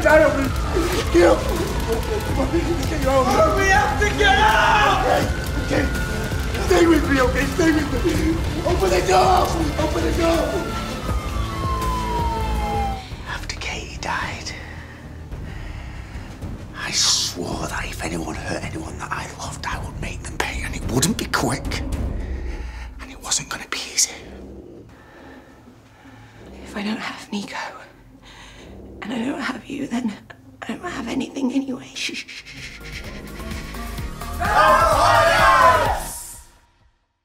die on me! Get up! Get you out! Oh, we have to get out! Okay. Stay with me, okay? Stay with me! Open the door! Open the door! After Katie died, I swore that if anyone hurt anyone that I loved, I would make them pay, and it wouldn't be quick. And it wasn't gonna be easy. If I don't have Nico, and I don't have you, then I don't have anything anyway. Shh.